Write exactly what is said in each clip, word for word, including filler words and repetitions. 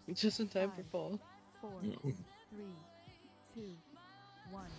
Just in time Five, for fall. Four, three, two, one.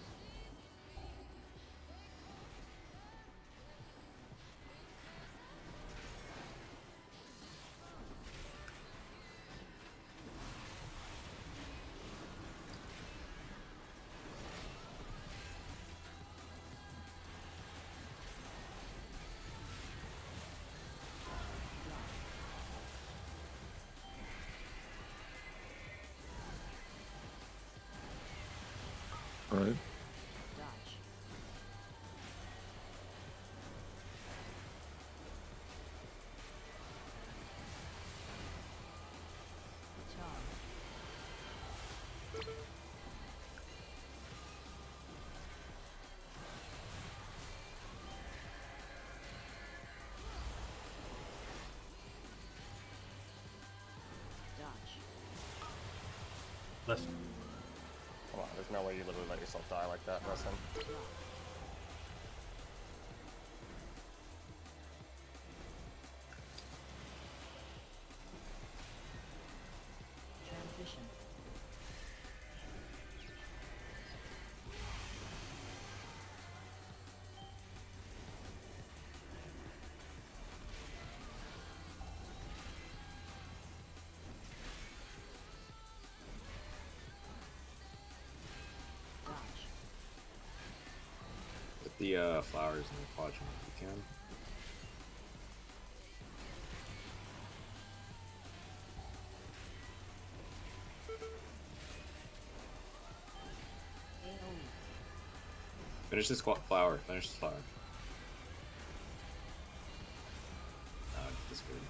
Alright. Dodge. Charge. Dodge. Left. Come on, there's no way you literally let yourself die like that, Dustin. Transition. Dodge. Get the uh, flowers in the quadrant if you can. AoE. Finish this flower. Finish this flower. Uh, this good.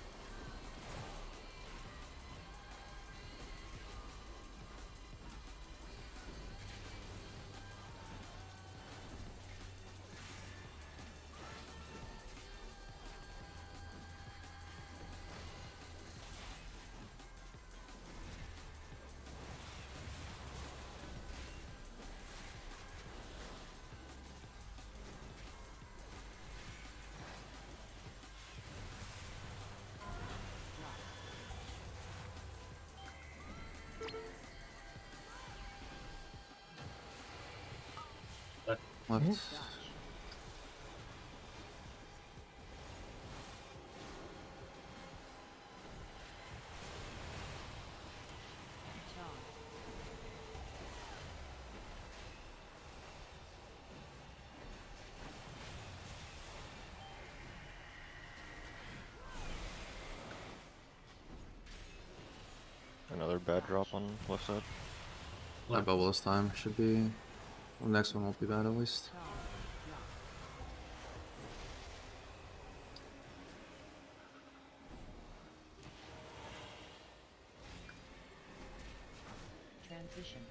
Left. Left. Dodge. Charge. Another bad drop on left side. Not bubble this time. Should be. The next one won't be bad at least. Charge. Block. Transition.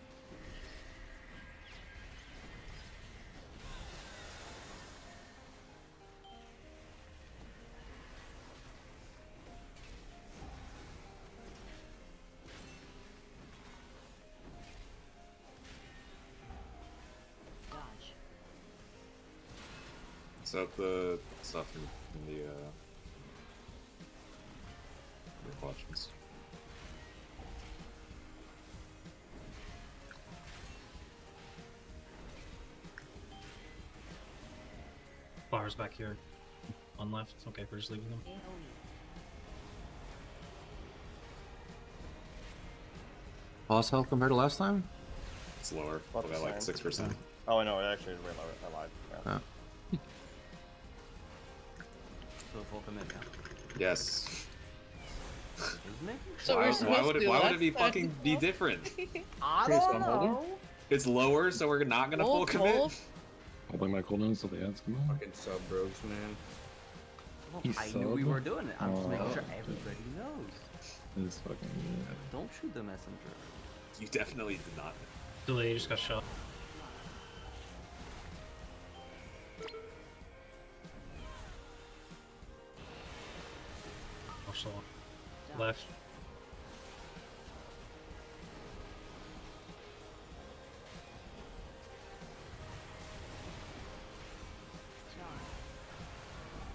Dodge. Soak the stuff in, in the, uh, the quadrants. Flowers back here. On left. Okay, we're just leaving them. AoE. Boss health compared to last time? It's lower. About By the like same. six percent. Oh, I know, it actually is way lower. I lied. Yeah. Yeah. So full commit now. Yes. Just making So why we're why supposed would to it, do why would left it be side fucking be as well? different? I Okay, so don't I'm holding. know. It's lower, so we're not gonna full Hold, commit. hold. Holding my cooldown until the ads come out. Fucking sub bros, man. Well, He's I knew we sub? were doing it. I'm just making Oh. sure everybody knows. This is fucking weird. Don't shoot the messenger. You definitely did not. Delay just got shot. Also, left.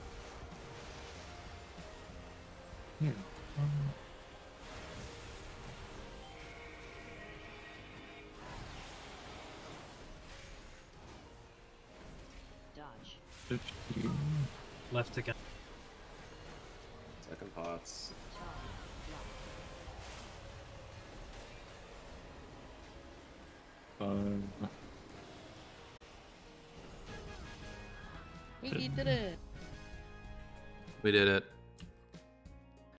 Here. fifteen. Left again. Second pots. Charge. Five. We did it. We did it.